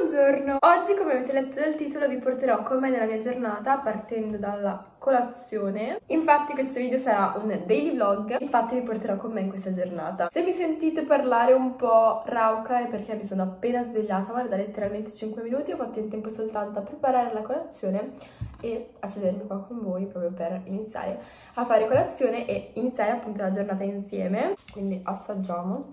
Buongiorno! Oggi, come avete letto dal titolo, vi porterò con me nella mia giornata partendo dalla colazione. Infatti questo video sarà un daily vlog, infatti vi porterò con me in questa giornata. Se mi sentite parlare un po' rauca è perché mi sono appena svegliata, ma da letteralmente 5 minuti, ho fatto in tempo soltanto a preparare la colazione e a sedermi qua con voi proprio per iniziare a fare colazione e iniziare appunto la giornata insieme. Quindi assaggiamo.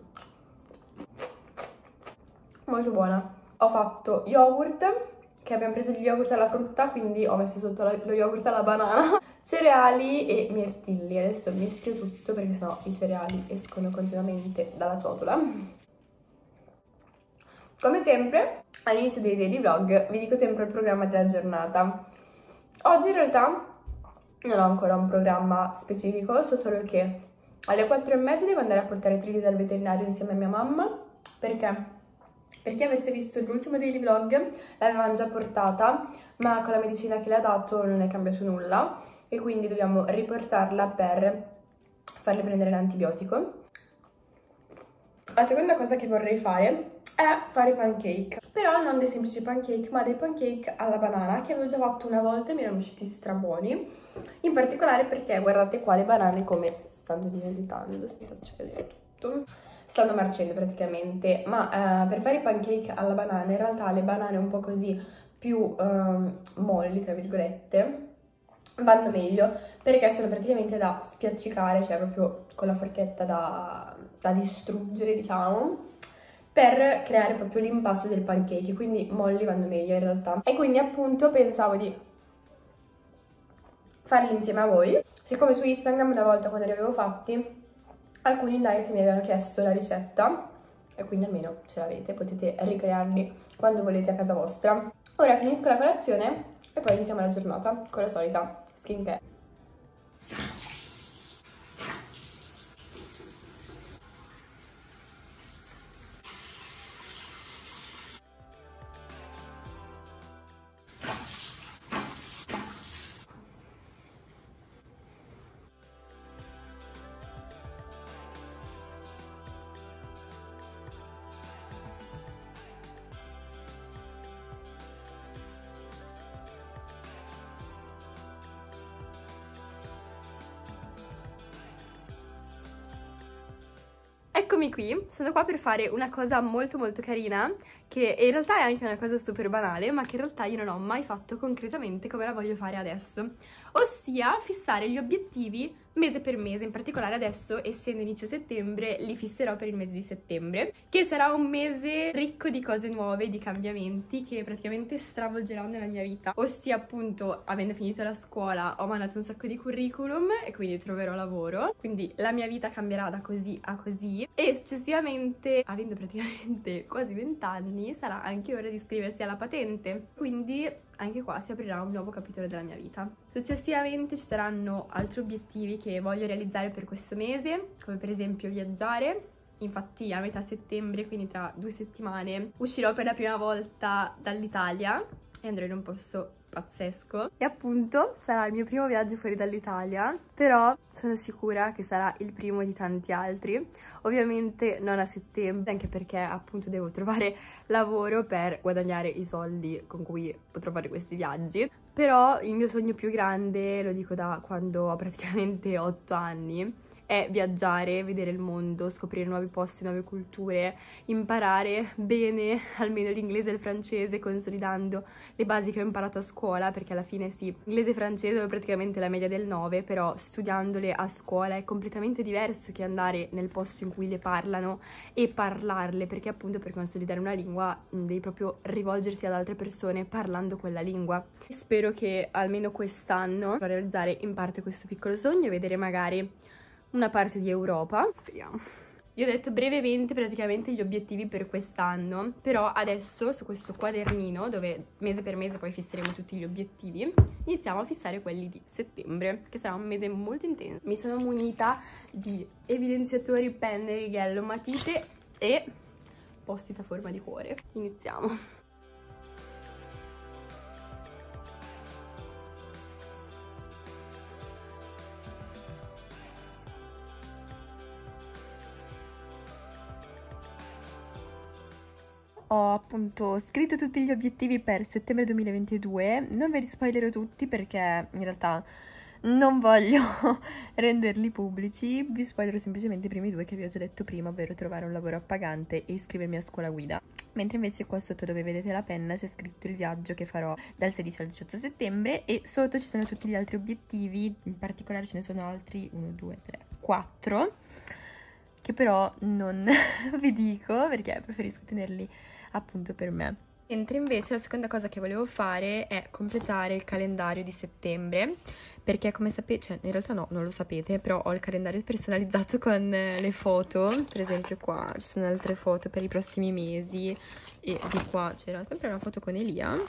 Molto buona. Ho fatto yogurt, che abbiamo preso gli yogurt alla frutta, quindi ho messo sotto lo yogurt alla banana, cereali e mirtilli. Adesso mischio tutto perché sennò i cereali escono continuamente dalla ciotola. Come sempre, all'inizio dei daily vlog vi dico sempre il programma della giornata. Oggi in realtà non ho ancora un programma specifico, so solo che alle 4:30 devo andare a portare Trilli dal veterinario insieme a mia mamma. Perché? Per chi avesse visto l'ultimo daily vlog l'avevamo già portata, ma con la medicina che le ha dato non è cambiato nulla e quindi dobbiamo riportarla per farle prendere l'antibiotico. La seconda cosa che vorrei fare è fare i pancake, però non dei semplici pancake, ma dei pancake alla banana che avevo già fatto una volta e mi erano usciti strabuoni, in particolare perché guardate qua le banane come stanno diventando, vi faccio vedere tutto. Stanno marcendo praticamente, ma per fare i pancake alla banana, in realtà le banane un po' così più molli, tra virgolette, vanno meglio perché sono praticamente da spiaccicare, cioè proprio con la forchetta da distruggere, diciamo, per creare proprio l'impasto del pancake, quindi molli vanno meglio in realtà. E quindi appunto pensavo di farli insieme a voi. Siccome su Instagram una volta quando li avevo fatti alcuni in direct mi avevano chiesto la ricetta e quindi almeno ce l'avete, potete ricrearli quando volete a casa vostra. Ora finisco la colazione e poi iniziamo la giornata con la solita skincare. Eccomi qui, sono qua per fare una cosa molto carina, che in realtà è anche una cosa super banale, ma che in realtà io non ho mai fatto concretamente come la voglio fare adesso, ossia fissare gli obiettivi mese per mese. In particolare adesso, essendo inizio settembre, li fisserò per il mese di settembre, che sarà un mese ricco di cose nuove, di cambiamenti che praticamente stravolgeranno la mia vita. Ossia appunto, avendo finito la scuola ho mandato un sacco di curriculum e quindi troverò lavoro, quindi la mia vita cambierà da così a così e successivamente, avendo praticamente quasi 20 anni, sarà anche ora di iscriversi alla patente, quindi anche qua si aprirà un nuovo capitolo della mia vita. Successivamente ci saranno altri obiettivi che voglio realizzare per questo mese, come per esempio viaggiare. Infatti a metà settembre, quindi tra 2 settimane, uscirò per la prima volta dall'Italia e andrò in un posto pazzesco. E appunto sarà il mio primo viaggio fuori dall'Italia, però sono sicura che sarà il primo di tanti altri. Ovviamente non a settembre, anche perché appunto devo trovare lavoro per guadagnare i soldi con cui potrò fare questi viaggi. Però il mio sogno più grande, lo dico da quando ho praticamente 8 anni, è viaggiare, vedere il mondo, scoprire nuovi posti, nuove culture, imparare bene almeno l'inglese e il francese, consolidando le basi che ho imparato a scuola, perché alla fine sì, inglese e francese ho praticamente la media del 9, però studiandole a scuola è completamente diverso che andare nel posto in cui le parlano e parlarle, perché appunto per consolidare una lingua devi proprio rivolgerti ad altre persone parlando quella lingua. Spero che almeno quest'anno potrò realizzare in parte questo piccolo sogno e vedere magari una parte di Europa, speriamo. Io ho detto brevemente praticamente gli obiettivi per quest'anno, però adesso su questo quadernino, dove mese per mese poi fisseremo tutti gli obiettivi, iniziamo a fissare quelli di settembre, che sarà un mese molto intenso. Mi sono munita di evidenziatori, penne, righello, matite e post-it a forma di cuore. Iniziamo. ho appunto scritto tutti gli obiettivi per settembre 2022, non ve li spoilerò tutti perché in realtà non voglio renderli pubblici, vi spoilerò semplicemente i primi due che vi ho già detto prima, ovvero trovare un lavoro appagante e iscrivermi a scuola guida. Mentre invece qua sotto dove vedete la penna c'è scritto il viaggio che farò dal 16 al 18 settembre e sotto ci sono tutti gli altri obiettivi, in particolare ce ne sono altri 1, 2, 3, 4, che però non vi dico perché preferisco tenerli appunto per me. Mentre invece la seconda cosa che volevo fare è completare il calendario di settembre, perché come sapete, cioè in realtà no, non lo sapete, però ho il calendario personalizzato con le foto, per esempio qua ci sono altre foto per i prossimi mesi e di qua c'era sempre una foto con Elia.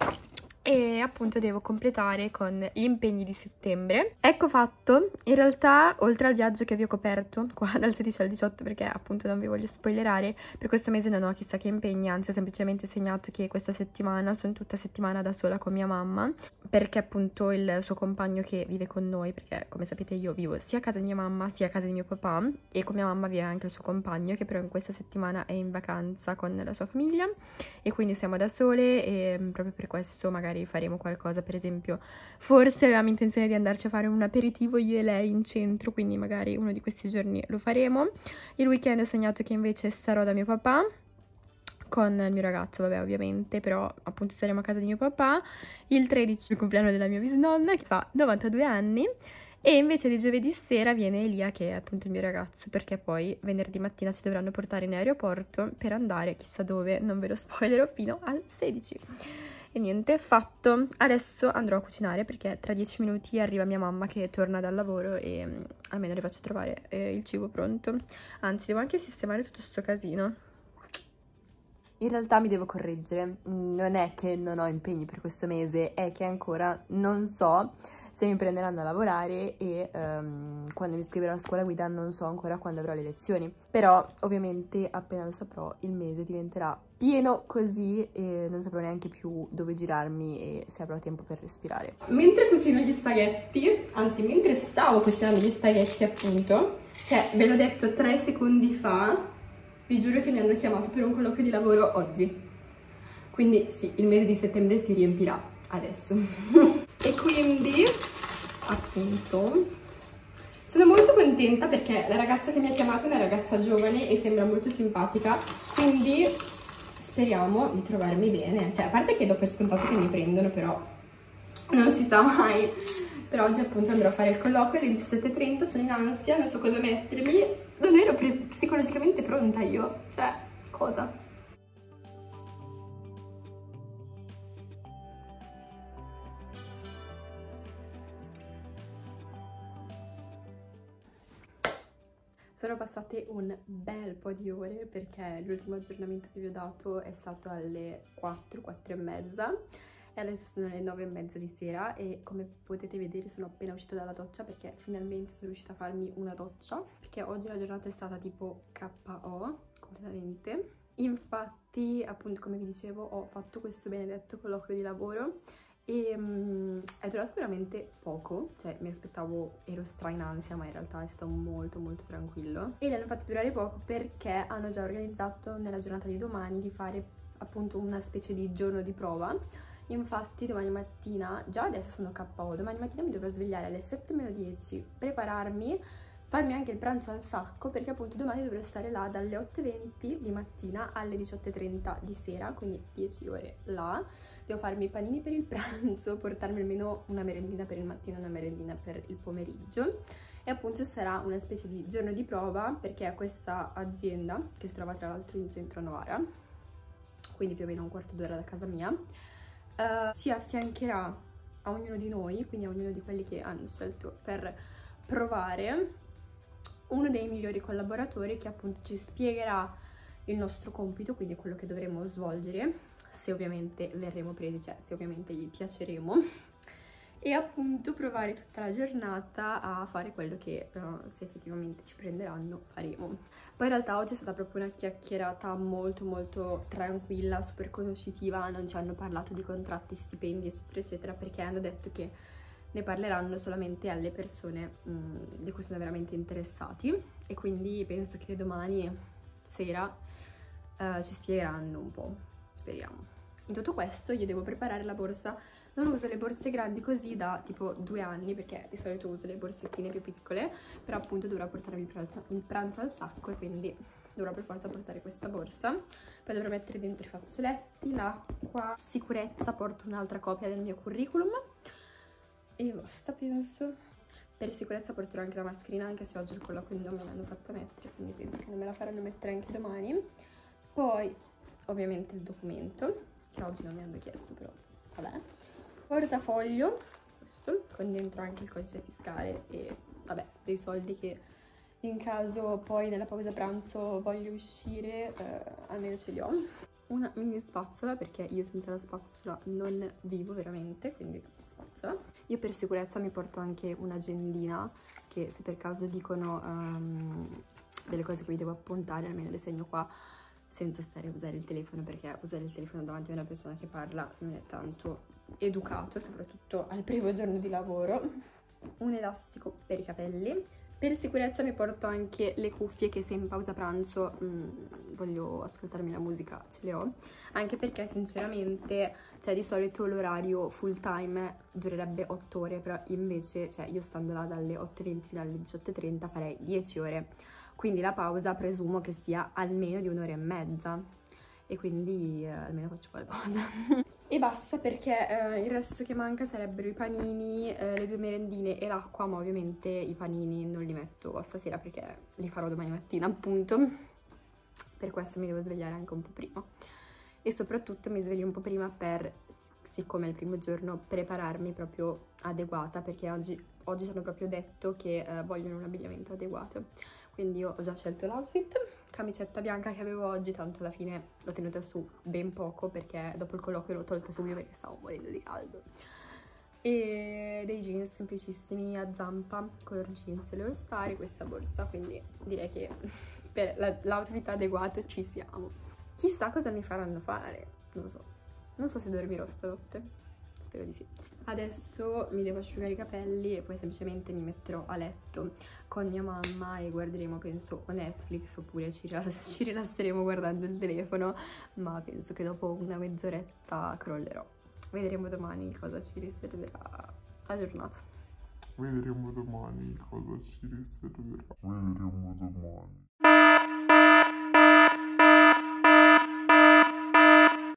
E appunto devo completare con gli impegni di settembre. Ecco fatto, in realtà oltre al viaggio che vi ho coperto qua dal 16 al 18 perché appunto non vi voglio spoilerare, per questo mese non ho chissà che impegni, anzi ho semplicemente segnato che questa settimana sono tutta settimana da sola con mia mamma perché appunto il suo compagno che vive con noi, perché come sapete io vivo sia a casa di mia mamma sia a casa di mio papà e con mia mamma vive anche il suo compagno che però in questa settimana è in vacanza con la sua famiglia e quindi siamo da sole e proprio per questo magari faremo qualcosa, per esempio forse avevamo intenzione di andarci a fare un aperitivo io e lei in centro, quindi magari uno di questi giorni lo faremo. Il weekend ho segnato che invece starò da mio papà con il mio ragazzo, vabbè ovviamente, però appunto saremo a casa di mio papà. Il 13 è il compleanno della mia bisnonna che fa 92 anni e invece di giovedì sera viene Elia che è appunto il mio ragazzo perché poi venerdì mattina ci dovranno portare in aeroporto per andare chissà dove, non ve lo spoilerò, fino al 16. E niente, fatto. Adesso andrò a cucinare perché tra 10 minuti arriva mia mamma che torna dal lavoro e almeno le faccio trovare il cibo pronto. Anzi, devo anche sistemare tutto sto casino. In realtà mi devo correggere, non è che non ho impegni per questo mese, è che ancora non so se mi prenderanno a lavorare e quando mi iscriverò a scuola guida non so ancora quando avrò le lezioni. Però ovviamente appena lo saprò il mese diventerà pieno così e non saprò neanche più dove girarmi e se avrò tempo per respirare. Mentre cucino gli spaghetti, anzi mentre stavo cucinando gli spaghetti appunto, cioè ve l'ho detto 3 secondi fa, vi giuro che mi hanno chiamato per un colloquio di lavoro oggi. Quindi sì, il mese di settembre si riempirà adesso. E quindi, appunto, sono molto contenta perché la ragazza che mi ha chiamato è una ragazza giovane e sembra molto simpatica. Quindi speriamo di trovarmi bene. Cioè, a parte che do per scontato che mi prendono, però non si sa mai. Per oggi appunto andrò a fare il colloquio alle 17:30, sono in ansia, non so cosa mettermi. Non ero psicologicamente pronta io, cioè, cosa? Sono passate un bel po' di ore perché l'ultimo aggiornamento che vi ho dato è stato alle 4, 4 e mezza e adesso sono le 9 e mezza di sera e come potete vedere sono appena uscita dalla doccia perché finalmente sono riuscita a farmi una doccia perché oggi la giornata è stata tipo KO completamente. Infatti appunto come vi dicevo ho fatto questo benedetto colloquio di lavoro e è durato veramente poco, cioè mi aspettavo, ero stra in ansia ma in realtà è stato molto molto tranquillo e l'hanno fatto durare poco perché hanno già organizzato nella giornata di domani di fare appunto una specie di giorno di prova. Infatti domani mattina, già adesso sono KO, domani mattina mi dovrò svegliare alle 7:10, prepararmi, farmi anche il pranzo al sacco perché appunto domani dovrò stare là dalle 8:20 di mattina alle 18:30 di sera, quindi 10 ore là. Devo farmi i panini per il pranzo, portarmi almeno una merendina per il mattino e una merendina per il pomeriggio. E appunto sarà una specie di giorno di prova perché questa azienda, che si trova tra l'altro in centro a Novara, quindi più o meno un quarto d'ora da casa mia, ci affiancherà a ognuno di noi, quindi a ognuno di quelli che hanno scelto per provare, uno dei migliori collaboratori che appunto ci spiegherà il nostro compito, quindi quello che dovremo svolgere, se ovviamente verremo presi, cioè se ovviamente gli piaceremo, e appunto provare tutta la giornata a fare quello che se effettivamente ci prenderanno faremo. Poi in realtà oggi è stata proprio una chiacchierata molto molto tranquilla, super conoscitiva, non ci hanno parlato di contratti, stipendi eccetera eccetera perché hanno detto che ne parleranno solamente alle persone di cui sono veramente interessati e quindi penso che domani sera ci spiegheranno un po', speriamo. In tutto questo io devo preparare la borsa. Non uso le borse grandi così da tipo 2 anni, perché di solito uso le borsettine più piccole, però appunto dovrò portarmi il pranzo al sacco e quindi dovrò per forza portare questa borsa. Poi dovrò mettere dentro i fazzoletti, l'acqua, sicurezza, porto un'altra copia del mio curriculum e basta, penso. Per sicurezza porterò anche la mascherina, anche se oggi il colloquio non me l'hanno fatta mettere, quindi penso che non me la faranno mettere anche domani. Poi ovviamente il documento, che oggi non mi hanno chiesto, però vabbè. Portafoglio, questo, con dentro anche il codice fiscale e vabbè, dei soldi che in caso poi nella pausa pranzo voglio uscire, almeno ce li ho. Una mini spazzola, perché io senza la spazzola non vivo veramente, quindi questa spazzola. Io per sicurezza mi porto anche un'agendina, che se per caso dicono delle cose che vi devo appuntare, almeno le segno qua, senza stare a usare il telefono, perché usare il telefono davanti a una persona che parla non è tanto educato, soprattutto al primo giorno di lavoro. Un elastico per i capelli. Per sicurezza mi porto anche le cuffie, che se in pausa pranzo voglio ascoltarmi la musica ce le ho, anche perché sinceramente, cioè di solito l'orario full time durerebbe 8 ore, però invece, cioè io stando là dalle 8:20 fino alle 18:30 farei 10 ore, quindi la pausa presumo che sia almeno di 1 ora e mezza e quindi almeno faccio qualcosa. E basta, perché il resto che manca sarebbero i panini, le 2 merendine e l'acqua, ma ovviamente i panini non li metto stasera perché li farò domani mattina, appunto. Per questo mi devo svegliare anche un po' prima. E soprattutto mi sveglio un po' prima per, siccome è il primo giorno, prepararmi proprio adeguata, perché oggi ci hanno proprio detto che vogliono un abbigliamento adeguato. Quindi io ho già scelto l'outfit, camicetta bianca che avevo oggi, tanto alla fine l'ho tenuta su ben poco perché dopo il colloquio l'ho tolta subito perché stavo morendo di caldo. E dei jeans semplicissimi a zampa, color jeans, le All Star, questa borsa, quindi direi che per l'outfit adeguato ci siamo. Chissà cosa mi faranno fare, non lo so. Non so se dormirò stanotte, spero di sì. Adesso mi devo asciugare i capelli e poi semplicemente mi metterò a letto con mia mamma e guarderemo, penso, o Netflix oppure ci rilasseremo guardando il telefono, ma penso che dopo una mezz'oretta crollerò. Vedremo domani cosa ci riserverà la giornata. Vedremo domani cosa ci riserverà. Vedremo domani.